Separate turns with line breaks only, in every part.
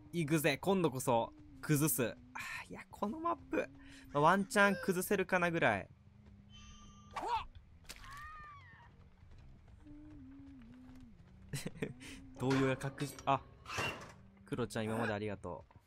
行くぜ。今度こそ崩す。いや、このマップ、ワンチャン崩せるかなぐらい。動揺が隠し、クロちゃん今までありがとう。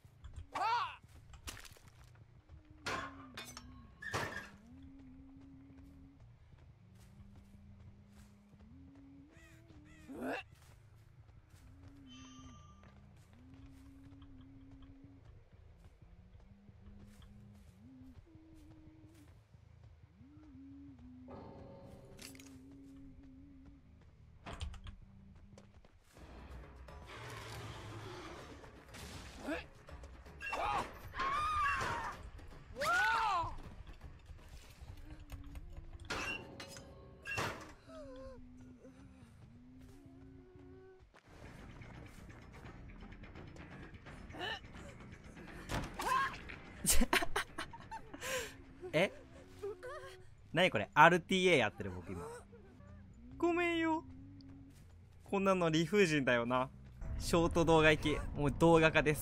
え、なにこれ RTA やってる僕今。ごめんよ。こんなの理不尽だよな。ショート動画行き、もう動画化です。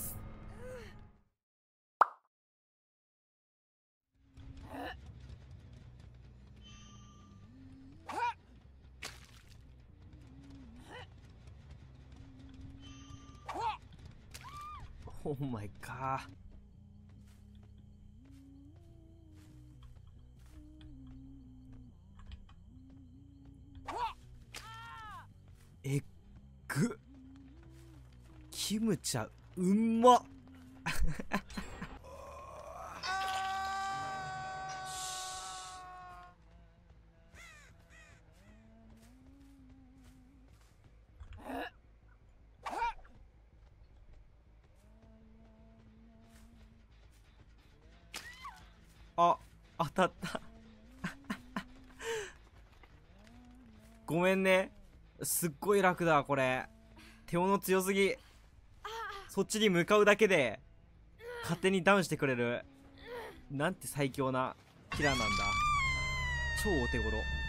オーマイガー。えっぐ。キムチャうんまっ。当たった。ごめんね。すっごい楽だこれ。手斧強すぎ。そっちに向かうだけで勝手にダウンしてくれる。なんて最強なキラーなんだ。超お手頃。